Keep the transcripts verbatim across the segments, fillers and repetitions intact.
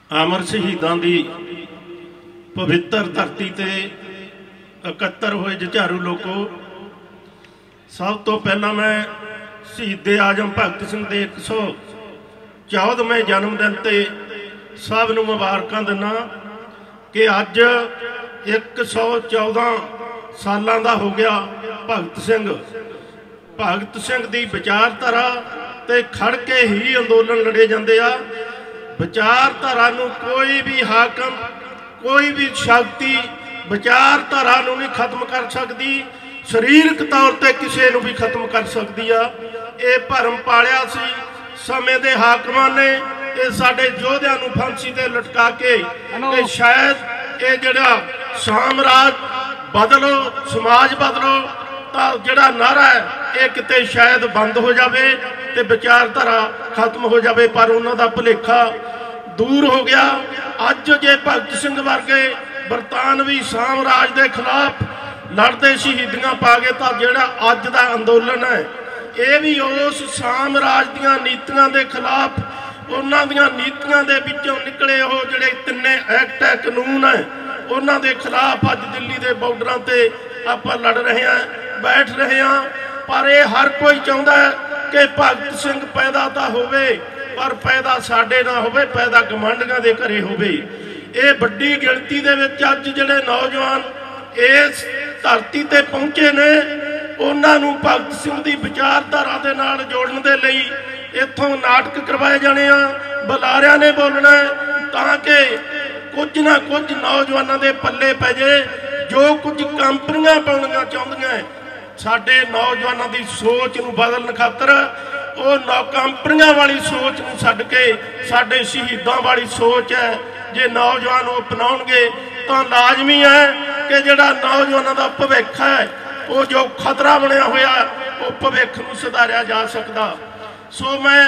अमर शहीदां दी पवित्र धरती ते इकत्तर होए जुझारू लोगो, सब तो पहला मैं शहीद आजम भगत सिंह दे एक सौ चौदहवें जन्मदिन ते सब नूं मुबारकां दिना कि अज एक सौ चौदह सालां दा हो गया भगत सिंह भगत सिंह दी विचारधारा ते खड़ के ही अंदोलन लड़े जांदे आ। विचारधारा नूं कोई भी हाकम कोई भी शक्ति विचारधारा नूं नहीं खत्म कर सकती, शरीरक तौर पर किसी नूं भी खत्म कर सकती आ। ये भरम पालिया सी समय दे हाकमां ने, ये साडे योधियां नूं फांसी ते लटका के ते शायद ये जिहड़ा सामराज बदलो समाज बदलो तां जिहड़ा नारा है ये किते शायद बंद हो जाए ते विचारधारा खत्म हो जाए, पर उन्हां दा भुलेखा दूर हो गया। अज जे भगत सिंह वर्गे बरतानवी साम्राज के खिलाफ लड़ते शहीदियां पा गए तो जिहड़ा अज दा अंदोलन है ये भी उस साम्राज दियां नीतियां के खिलाफ उन्हां दियां नीतियां दे विचों निकले हो जिहड़े तिन्ने एक्ट है कानून है उन्हां दे खिलाफ अज दिल्ली के बॉर्डरां ते आपां लड़ रहे हैं बैठ रहे हैं। पर यह हर कोई चाहुंदा है कि भगत सिंह पैदा तो होवे पर पैदा साडे ना होवे, पैदा गवांढियां दे घरे होवे। ये बड़ी गिणती दे विच अज जिहड़े नौजवान इस धरती ते पहुंचे ने उन्हां नूं भगत सिंह दी विचारधारा दे नाल जोड़न दे लई इत्थों नाटक करवाए जाने आ, बुलारियां ने बोलना ताकि कुछ ना कुछ नौजवानों के पल्ले पै जाए। जो कुछ कंपनियां पाउणियां चाहुंदियां साडे नौजवानों की सोच नूं बदलण खातर वो नौ कंपनियां वाली सोच नूं छड्ड के साडे शहीदां वाली सोच है जे नौजवान वो अपनाउणगे तो लाजमी है कि जिहड़ा नौजवानों का भविख है वो जो खतरा बनिया होया वो भविख नूं सुधारिया जा सकदा। सो मैं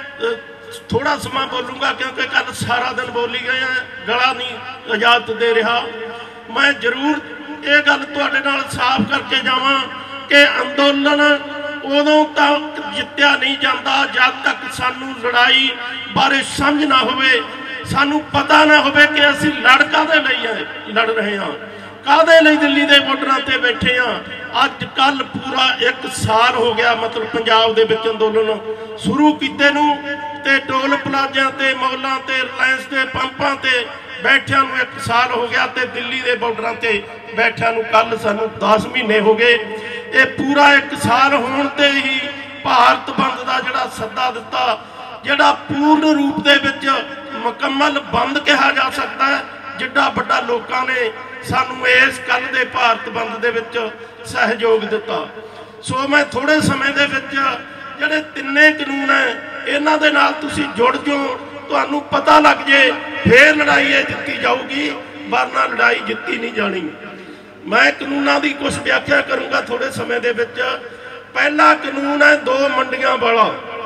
थोड़ा समा बोलूँगा क्योंकि कल सारा दिन बोली गए हैं, गला नहीं इजाजत दे रहा। मैं जरूर ये गल तुहाडे नाल साफ करके जावां कि अंदोलन उदों तक जित्तिया नहीं जाता जब तक सानू लड़ाई बारे समझ ना होवे, सानू पता ना होवे कि असीं लड़ काहदे लई है लड़ रहे हैं, काहदे लई दिल्ली के बॉर्डरां ते बैठे हैं। अज कल पूरा एक साल हो गया मतलब पंजाब दे विच अंदोलन शुरू कीते नूं ते टोल प्लाजियां ते मॉलां ते रिलायंस के पंपां ते बैठिया नूं एक साल हो गया ते दिल्ली के बॉर्डरां ते बैठिया नूं कल सानू दस महीने हो गए। ये पूरा एक साल होण ते ही भारत बंद का जिहड़ा सद्दा दिता जिहड़ा पूर्ण रूप दे विच मुकम्मल बंद कहा जा सकता है, जिड्डा वड्डा लोकां ने सानू इस कल दे भारत बंद दे विच सहयोग दिता। सो मैं थोड़े समय दे विच जिहड़े तिन्ने कानून है इन्हां दे नाल तुसीं जुड़ जाओ, तुहानू पता लग जे फिर लड़ाई है जित्ती जाऊगी, वरना लड़ाई जित्ती नहीं जानी। मैं कानूनों की कुछ व्याख्या करूँगा थोड़े समय दे विच। पहला कानून है दो मंडियां वाला,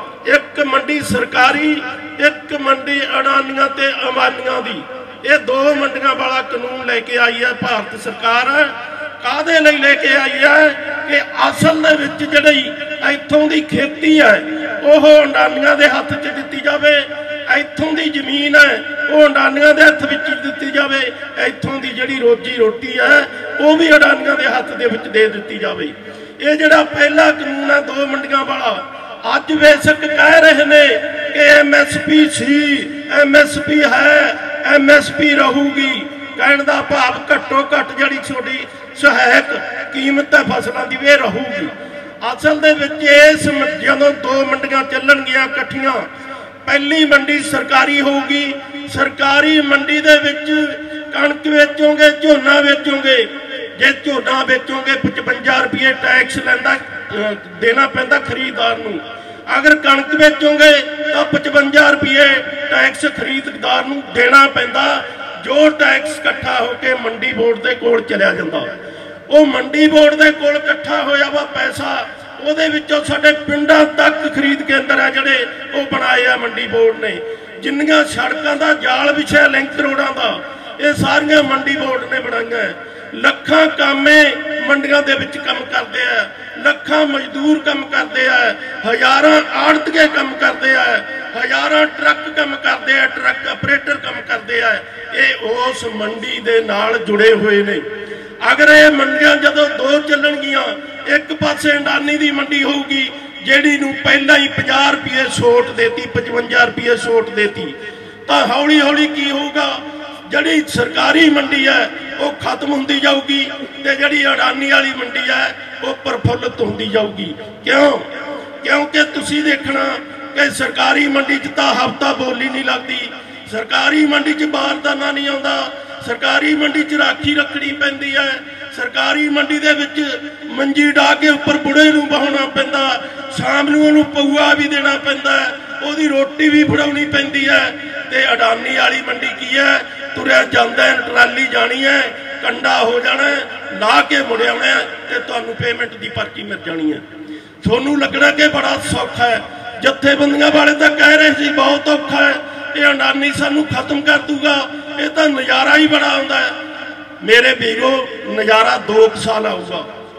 एक मंडी सरकारी एक मंडी अडानियां ते अंबानियां दी। ये दो मंडियां वाला कानून लेके आई है भारत सरकार। काहदे लई लेके आई है कि असल दे विच जिहड़ी इत्थों दी खेती है ओह अंडानियां दे हत्थ च दित्ती जावे, इत्थों दी जमीन है वो अडानियां दे हत्थ विच दित्ती जावे, इत्थों दी जिहड़ी रोजी रोटी है वो भी अडानियां दे हत्थ दे विच दे दित्ती जावे। ये जिहड़ा पहला कानून है दो मंडियां वाला, अज बेशक कह रहे ने कि एम एस पी सी एम एस पी है एम एस पी रहूगी, कहण दा भाव घट्टो घट जिहड़ी छोटी सहायक कीमत है फसलों की वे रहूगी। असल दे विच इस जदों दो मंडियां चलणगियां इकट्ठियां, पहली मंडी सरकारी होगी, सरकारी मंडी दे विच कणक बेचोगे झोना बेचोगे, जे झोना बेचोगे पचवंजा रुपये टैक्स लैंदा देना पैंदा खरीददार नूं, अगर कणक बेचोगे तो पचवंजा रुपये टैक्स खरीददार नूं देना पैंदा, जो टैक्स इकट्ठा होकर मंडी बोर्ड के कोल चलिया जांदा। वो मंडी बोर्ड के कोल इकट्ठा होया वा पैसा ਉਹਦੇ ਵਿੱਚੋਂ ਸਾਡੇ ਪਿੰਡਾਂ ਤੱਕ ਖਰੀਦ ਕੇਂਦਰ ਹੈ ਜਿਹੜੇ ਉਹ ਬਣਾਏ ਆ ਮੰਡੀ ਬੋਰਡ ਨੇ, ਜਿੰਨੀਆਂ ਸੜਕਾਂ ਦਾ ਜਾਲ ਵਿਛਿਆ ਲਿੰਕ ਰੋਡਾਂ ਦਾ ਇਹ ਸਾਰੀਆਂ ਮੰਡੀ ਬੋਰਡ ਨੇ ਬਣਾਈਆਂ। ਲੱਖਾਂ ਕਾਮੇ ਮੰਡੀਆਂ ਦੇ ਵਿੱਚ ਕੰਮ ਕਰਦੇ ਆ, ਲੱਖਾਂ ਮਜ਼ਦੂਰ ਕੰਮ ਕਰਦੇ ਆ, ਹਜ਼ਾਰਾਂ ਆੜਤੀਏ ਕੰਮ ਕਰਦੇ ਆ, हजारां ट्रक काम करते हैं, ट्रक ऑपरेटर काम करते हैं, ये उस मंडी दे नाल जुड़े हुए ने। अगर ये मंडियां जदों दो चलणगियां, एक पासे अडानी की मंडी होगी जिहड़ी नूं पहला ही पचास रुपये छूट देती, पचवंजा रुपये छूट देती, तो हौली हौली की होगा, जिहड़ी सरकारी मंडी है वो खत्म होंदी जाऊगी ते जिहड़ी अडानी वाली मंडी है वो प्रफुल्लित होंदी जाऊगी। क्यों? क्योंकि तुसीं देखना कि सरकारी मंडी च तां हफ्ता बोली नहीं लगती, सरकारी मंडी च बारदाना नहीं आउंदा, सरकारी मंडी च राखी रखनी पैंदी है, सरकारी मंडी दे विच मंजी डाह के उपर बुढ़े नूं बहाउणा पैंदा, शाम नूं उहनूं पऊआ भी देना पैंदा, उहदी रोटी भी फड़ाउणी पैंदी है। ते अडानी वाली मंडी की है, तुरिया जांदा है, ट्राली जानी है, कंडा हो जाना है, ला के मुड़ आउणा है ते तुहानूं पेमेंट की पर्ची मिल जानी है। तुहानूं लगना कि बड़ा सौखा है, जत्थेबंदियां वाले तो कह रहे सी बहुत औखा है, ये अडानी सानूं खत्म कर दूगा, ये तो नज़ारा ही बड़ा आउंदा है। मेरे वीरो नज़ारा दो साल आऊगा,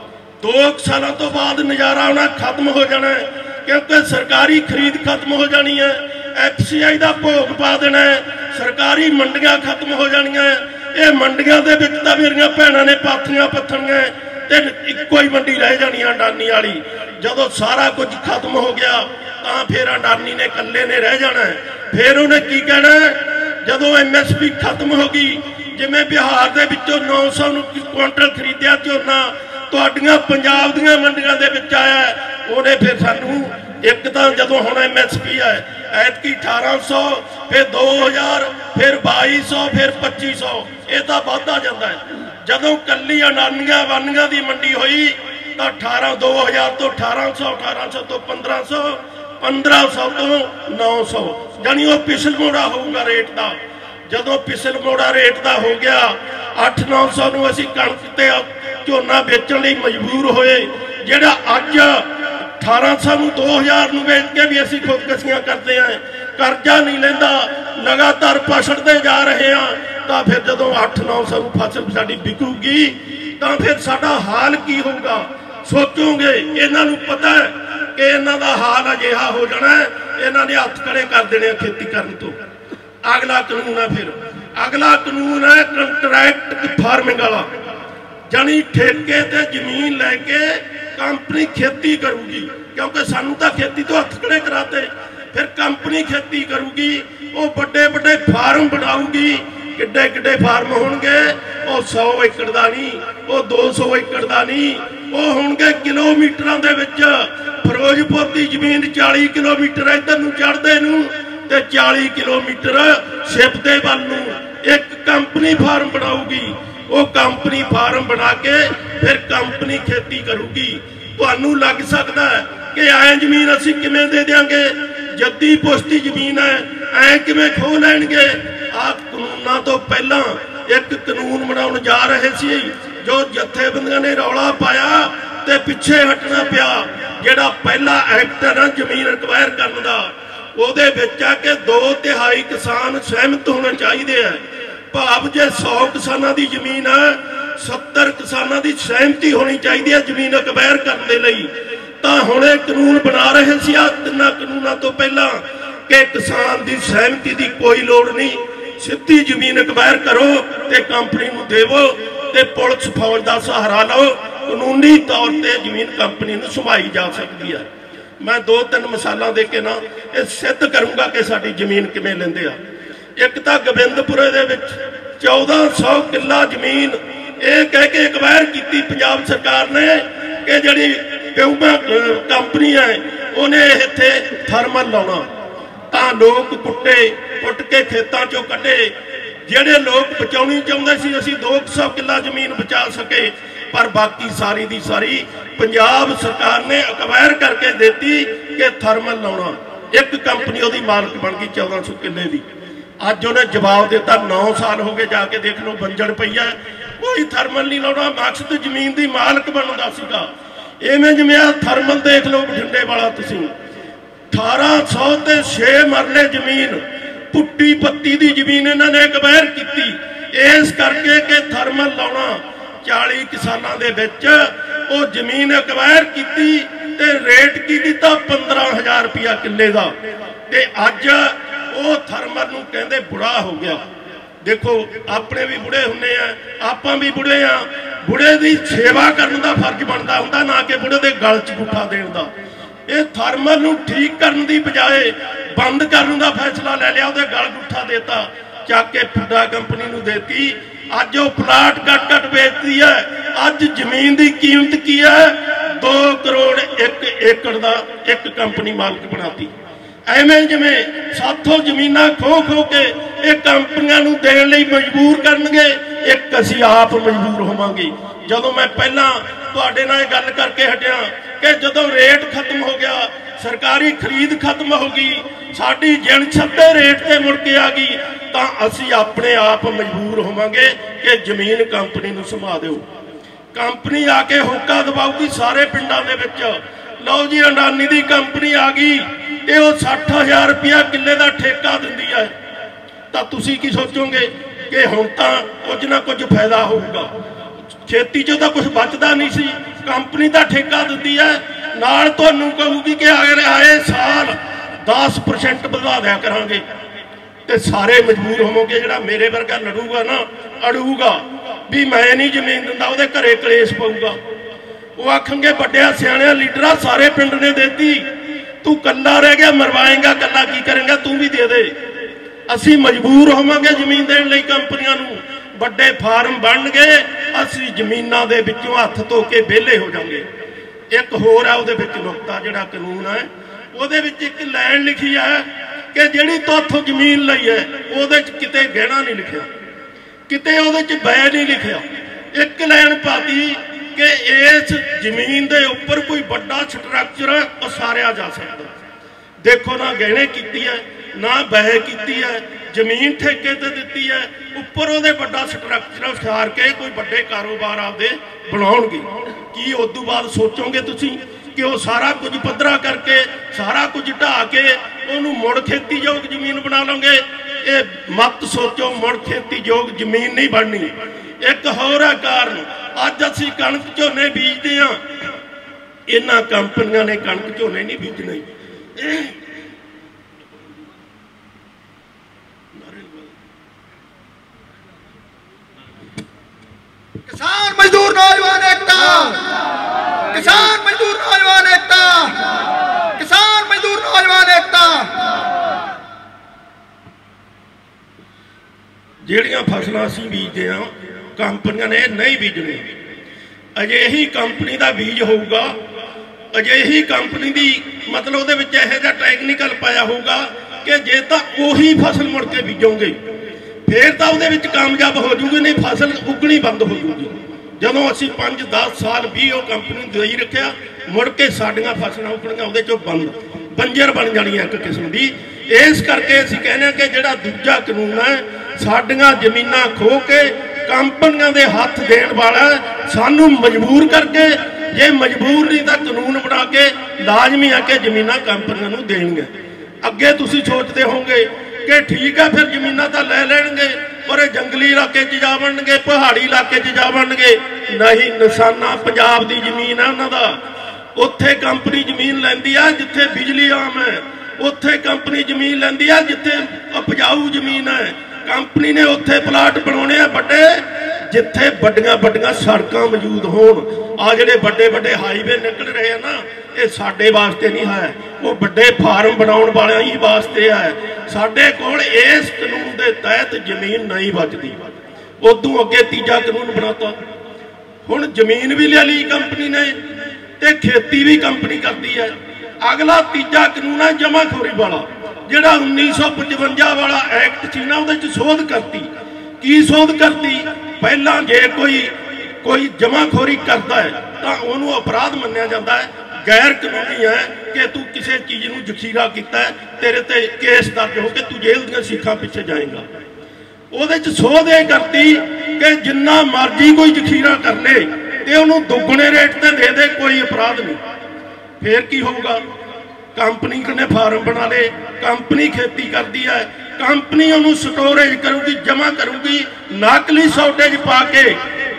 दो सालों तो बाद नज़ारा आना खत्म हो जाना है, क्योंकि सरकारी खरीद खत्म हो जानी है, एफ सी आई का भोग पा देना है, सरकारी मंडियां खत्म हो जानियां। ये मंडियां दे विच तां मेरियां भैणां ने पाथियां पत्थणियां ते इक्को ही मंडी रह जानी अडानी वाली। जदों सारा कुछ खत्म हो गया तां फिर अडानी ने कल्ले ने रह जाना है। फिर उन्हें की कहना जदों एम एस पी खत्म हो गई, जिवें बिहार दे विचों नौ सौ क्विंटल खरीदिया झोना तुहाडियां पंजाब दीयां मंडियां दे विच आया, उन्हें फिर सानूं एक तो जदों हुण एम एस पी है ऐतकी अठारह सौ, फिर दो हज़ार, फिर बाई सौ, फिर पच्ची सौ, ये तो वाधा जाता है। जदों कल्ली अडानियां वानियां की मंडी हुई तो अठारह दो हज़ार तो अठारह सौ, अठारह सौ तो पंद्रह सौ, पंद्रह सौ तो नौ सौ, यानी वो पिछल मोड़ा होगा रेट का। जदों पिछल मोड़ा रेट का हो गया अठ नौ सौ नूं असीं कणक ते झोना बेचण लई मजबूर होए, जिहड़ा अज अठारह सौ नूं दो हज़ार नूं बेच के भी असीं खुदकशियां करते हैं, करजा नहीं लैंदा, लगातार पछड़ते जा रहे हैं। तो फिर जदों अठ नौ सौ फसल साडी विकूगी तो फिर साडा हाल की होगा सोचोगे। इन्हां नूं पता है कि इन्हां दा हाल अजिहा हो जाना है, इन्हां ने हत्थ खड़े कर देने खेती करन तो। अगला कानून है, फिर अगला कानून है कंट्रैक्ट फार्मिंग वाला, जानी ठेके ते जमीन लैके कंपनी खेती करूगी, क्योंकि सानू तो खेती तो हत्थ खड़े कराते, फिर कंपनी खेती करूगी, वो बड़े बड़े फार्म बनाऊगी, किड्डे किड्डे फार्म होणगे, वो सौ एकड़ का नहीं, वो दो सौ एकड़ का नहीं, वो होणगे किलोमीटर दे विच। फिरोजपुर की जमीन चालीस किलोमीटर इधर नूं चढ़दे नूं ते चालीस किलोमीटर छिपदे वल नूं एक कंपनी फार्म बनाऊगी, वो कंपनी फार्म बना के फिर कंपनी खेती करूगी। तुहानूं लग सकता है कि ऐ जमीन असीं किवें दे देंगे, जद्दी पुश्ती जमीन है, ऐ किवें खो लैणगे। आ कानूनां तो पहला एक कानून बनाउण जा रहे सी, जो जथेबंदियां ने रौला पाया ते पिछे हटना पिया। जिहड़ा पहला एक्ट है ना जमीन एक्वायर करन दा, ਉਹਦੇ ਵਿੱਚ ਆ ਕਿ दो तिहाई किसान सहमत होना चाहिए है। भाव जे सौ किसानों की जमीन है, सत्तर किसानों की सहमति होनी चाहिए है जमीन एक्वायर करने के लिए। तो हुण ये कानून बना रहे सी तिन्हां कानूनों तो पहला कि किसान की सहमति की कोई लोड़ नहीं, सीधी जमीन एक्वायर करो ते कंपनी नूं देवो ते पुलिस फौज का सहारा लो, कानूनी तौर पर जमीन कंपनी नूं संभाई जा सकती है। मैं दो तीन मिसालां दे के ना ये सिद्ध करूंगा कि साडी जमीन किवें लैंदे आ। एक तां गोबिंदपुरे दे विच चौदह सौ किला जमीन ये कह के एक्वायर की पंजाब सरकार ने कि जिहड़ी प्यूमा कंपनी है उन्हें इत्थे थर्मल लाउणा, तां लोग कुट्टे कुट के खेतां चों कड्ढे। जिहड़े लोग बचाउणी चाहुंदे सी असीं दो सौ किला जमीन बचा सके, पर बाकी सारी दी सारी पंजाब सरकार ने एक्वायर करके देती कि थर्मल लाउणा। एक कंपनी उहदी मालक बन गई चौदह सौ किले की। अज उन्हें जवाब दिता, नौ साल हो गए जाके देख लो बंजड़ पई है, कोई थर्मल नहीं लाउणा, मकसद जमीन की मालक बनदा सीगा। इवें जिवें आ थर्मल देख लो बठिंडे वाला तुसीं अठारह सौ ते छे मरले जमीन पुट्टी पत्ती की जमीन इन्होंने एक्वायर की, इस करके कि थर्मल लाउणा चालीस किसानों के विच वो जमीन एक्वायर की ते रेट की दिता पंद्रह हजार रुपया किले का, ते अज वो थर्मल नूं कहंदे बुढ़ा हो गया। देखो अपने भी बुढ़े हुंदे आ, आपां भी बुढ़े आ, बुढ़े की सेवा करने का फर्ज बनता हुंदा, ना कि बुढ़े के गल च गुठा देण दा। ये थर्मल नूं ठीक करने की बजाय बंद करने का फैसला ले लिया, उहदे गल गुठा देता, चक के फुड्डा कंपनी नूं देती। अज वो प्लाट कट कट बेचती है। अज जमीन की कीमत की है, दो करोड़ एक एकड़ का एक कंपनी मालिक बनाती। एवें जिवें साथों जमीनां खो खो के एक कंपनियां नूं देण लई मजबूर करनगे, एक असीं आप मजबूर होवांगे। जदों मैं पहला तुहाडे नाल गल करके हटिया कि जदों रेट खत्म हो गया, सरकारी खरीद खत्म हो गई, साडी जिणसत दे रेट ते मुड़ के आ गई, तां असीं अपने आप मजबूर होवांगे कि जमीन कंपनी नूं संभाल दिओ। कंपनी आके होका दबाऊगी सारे पिंडां दे विच, लो जी अडानी दी कंपनी आ गई ते वो सठ हजार रुपया किले का ठेका दिंदी है, तां तुसीं की सोचोगे कि हुण तां कुछ ना कुछ फायदा होऊगा। खेती चों तां कुछ बचदा नहीं सी, कंपनी का ठेका दिंदी है, नाल तुहानूं कहूगी कि अगले आए साल दस परसेंट वधा दिया करांगे, ते सारे मजबूर होवोगे। जिहड़ा मेरे वर्गा लड़ूगा ना, अड़ूगा भी मैं नहीं जमीन दिंदा, उहदे घरे कलेश पऊगा। वो आखणगे वड्डिया सियाणिया लीडरा सारे पिंड ने देती, तू कल्ला रह गया, मरवाएगा कल्ला की करेंगा, तू भी दे दे। असीं मजबूर होवांगे जमीन देण लई कंपनियां नूं, वड्डे फार्म बनणगे, असीं जमीनां दे विचों हत्थ धो के विहले हो जांगे। एक होर है उहदे विच नुकता, जिहड़ा कानून है उहदे विच एक लाइन लिखी है कि जिहड़ी तोथों जमीन लई है उहदे च किते गहना नहीं लिखिया, किते उहदे च बै नहीं लिखिया। एक लाइन पाती कि इस जमीन के उपर कोई बड़ा स्ट्रक्चर उसारिया जा सकता। देखो ना गहने की है, ना बह की है, जमीन ठेके ते दी है, उपर वो बड़ा स्ट्रक्चर उसार के कोई बड़े कारोबार आपदे बनाउणगे। की उस तो बाद सोचोगे तुसीं कि वो सारा कुछ पद्धरा करके सारा कुछ ढा के उन्होंने मुड़ खेती योग जमीन बना लोगे? ये मत सोचो, मुड़ खेती योग जमीन नहीं बननी। एक होर है कारण, अज असीं कणक झोने बीजते हाँ, इन्हां कंपनियां ने कणक झोने नहीं बीजने। किसान मजदूर नौजवान एकता, किसान मजदूर नौजवान एकता, किसान मजदूर नौजवान एकता। जिहड़ियां फसलां असीं बीजते हाँ कंपनियां ने नहीं बीजनी। अजिही कंपनी का बीज होगा, अजिही कंपनी की मतलब उहदे विच इहो जिहा टैक्नीकल पाया होगा कि जे तां उही फसल मुड़ के बीजोगे फिर तो उहदे विच कामयाब हो जूगी, नहीं फसल उगनी बंद हो जूगी। जदों असीं पांच दस साल भी वो कंपनी दई रखिया, मुड़ के साडियां फसलां उगणियां उहदे चों बंद बंजर बन जाणियां एक किस्म की। इस करके असीं कहने कि जिहड़ा दूजा कानून है साडियां जमीनां खो के कंपनियां दे हत्थ देण वाला, सानू मजबूर करके, जे मजबूर नहीं तो कानून बना के लाजमी है कि जमीनां कंपनियां नूं देणगे। अगे तुसीं सोचते होंगे कि ठीक है फिर जमीनां तां लै लैणगे पर जंगली इलाके च जा बनणगे, पहाड़ी इलाके च जा बनणगे। नहीं, निशाना पंजाब दी जमीन है उन्हां दा, उत्थे कंपनी जमीन लैंदी है जिथे बिजली आम है, उत्थे कंपनी जमीन लैंदी है जिथे उपजाऊ जमीन है। कंपनी ने उत्थे प्लाट बनाने बड़े जिथे बड़ियां बड़ियां सड़कां मौजूद होण। आ जिहड़े बड़े बड़े हाईवे निकल रहे हैं ना, ये साडे वास्ते नहीं है, वो बड़े फार्म बनाउण वालियां ही वास्ते है। साडे कोल इस कानून के तहत जमीन नहीं बचती। उदों अगे तीजा कानून बनाता, हुण जमीन भी ले ली कंपनी ने ते खेती भी कंपनी करती है। अगला तीजा कानून है जमाखोरी वाला, जिहड़ा उन्नीस सौ पचवंजा वाला एक्ट सी ना, उहदे च सोध करती। की सोध करती? पहला जे कोई कोई जमाखोरी करता है तो उन्होंने अपराध मन्निया जाता है, गैर कानूनी है कि तू किसी चीज़ को जखीरा किया है, तेरे ते केस दर्ज हो के तू जेल दियां सीखां पिछे जाएगा। उहदे च सोध ये करती कि जिन्ना मर्जी कोई जखीरा कर ले ते उन्होंने दुगने रेट ते दे दे, कोई अपराध नहीं। फिर की होगा? कंपनी ने फार्म बना ले, कंपनी खेती करती है, कंपनी उन्होंने स्टोरेज करूगी, जमा करूगी, नकली शॉर्टेज पा के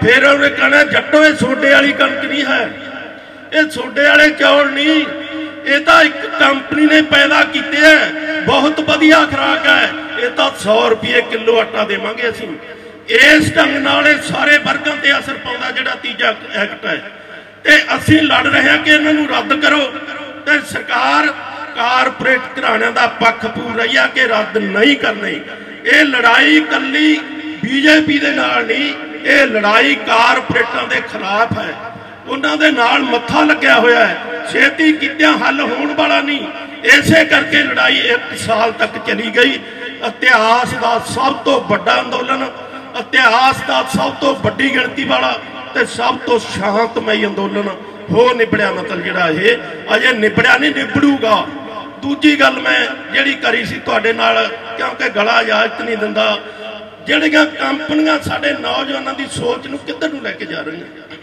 फिर उन्हें कहना जट्टो ये सोडे वाली कणक नहीं है, ये सोडे वाले चौल नहीं, ये तो एक कंपनी ने पैदा किए है, बहुत वधिया खुराक है, ये तो सौ रुपये किलो आटा देवांगे असीं। इस ढंग नाल सारे वर्गां ते असर पाउंदा जिहड़ा तीजा एक्ट है, ते असीं लड़ रहे हैं कि इन्हां नूं रद्द करो। ते सरकार कारपोरेट घराणिਆਂ ਦਾ पक्ष पूर रही है कि रद्द नहीं करनी। ये लड़ाई कल्ली बीजेपी दे नाल नहीं, ये लड़ाई कारपोरेटां दे खिलाफ है, उन्हां दे नाल मत्था लग्या होया है, छेती कीतियां हल होण वाला नहीं। इसे करके लड़ाई एक साल तक चली गई। इतिहास का सब तो बड़ा अंदोलन, इतिहास का सब तो वड्डी गिणती वाला ते सब तो शांतमई अंदोलन हो निबड़िया। मतलब जिहड़ा ये अजे निबड़िया नहीं, निबड़ूगा। दूजी गल मैं जिहड़ी करी सी तुहाडे नाल, क्योंकि गला इजाजत नहीं दिंदा, जिहड़ियां कंपनियां साडे नौजवानों की सोच नूं किधर नूं लैके जा रही हैं।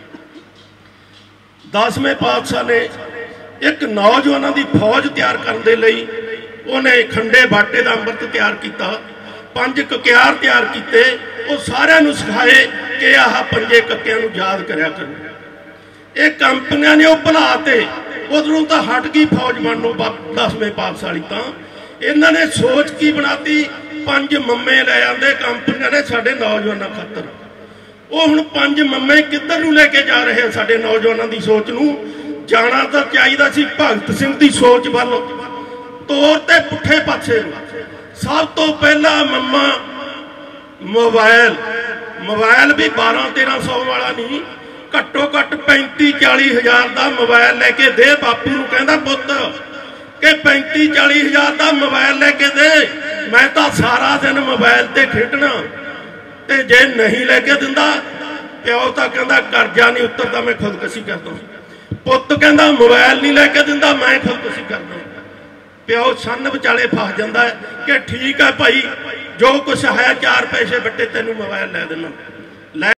दसवें पातशाह ने एक नौजवानों की फौज तैयार करने दे लई उन्हें खंडे बाटे का अंमृत तैयार किया, पंज कक्यार तैयार किए, वो सारिਆਂ नूं सिखाए कि आह पंजे कक्कियां नूं याद करिया करो। ये कंपनियां ने भुलाते, उधरों तो हट गई फौज बनों दसवें पातशाह वाली। तो इन्हों ने सोच की बनाती, पंज मम्मे लै आंदे कंपनियां ने साडे नौजवानों खातर। वो हुण पंज मम्मे किधर नूं लेके जा रहे हैं साडे नौजवानों की सोच नूं। जाना तो चाहिए सी भगत सिंह की सोच वाल, तौर ते पुठे पासे। सब तो पहला मम्मा मोबाइल, मोबाइल भी बारह तेरह सौ वाला नहीं, घट्टो घट्ट पैंती चाली हज़ार का मोबाइल लेके दे। बापू नूं कहंदा पुत्त कि पैंती चाली हज़ार का मोबाइल लेके दे, मैं तो सारा दिन मोबाइल ते खेडना। ते जे नहीं लेके दिंदा, प्यो तो कहंदा कर्जा नहीं उतरदा, मैं खुदकशी करदा। पुत्त कहंदा मोबाइल नहीं लेके दिंदा, मैं खुदकशी करदा। प्यो सन विचाले फस जाता है कि ठीक है भाई, जो कुछ है चार पैसे बट्टे तेनों मोबाइल लै देना।